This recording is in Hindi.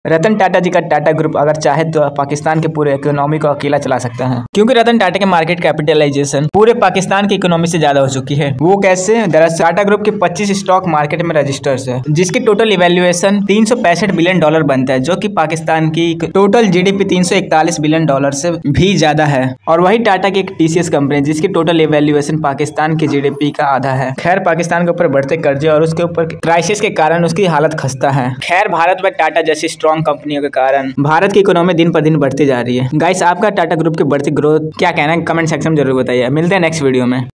रतन टाटा जी का टाटा ग्रुप अगर चाहे तो पाकिस्तान के पूरे इकोनॉमी को अकेला चला सकता है, क्योंकि रतन टाटा के मार्केट कैपिटलाइजेशन पूरे पाकिस्तान की इकोनॉमी से ज्यादा हो चुकी है। वो कैसे? दरअसल टाटा ग्रुप के 25 स्टॉक मार्केट में रजिस्टर्स है, जिसकी टोटल इवैल्यूएशन $365 बिलियन बनता है, जो कि पाकिस्तान की टोटल जीडीपी $341 बिलियन से भी ज्यादा है। और वही टाटा की एक टीसीएस कंपनी जिसकी टोटल इवैल्यूएशन पाकिस्तान की जीडीपी का आधा है। खैर, पाकिस्तान के ऊपर बढ़ते कर्जे और उसके ऊपर क्राइसिस के कारण उसकी हालत खस्ता है। खैर, भारत में टाटा जैसी स्ट्रॉन्ग कंपनियों के कारण भारत की इकोनॉमी दिन पर दिन बढ़ती जा रही है। गाइस, आपका टाटा ग्रुप की बढ़ती ग्रोथ क्या कहना है कमेंट सेक्शन में जरूर बताइए। मिलते हैं नेक्स्ट वीडियो में।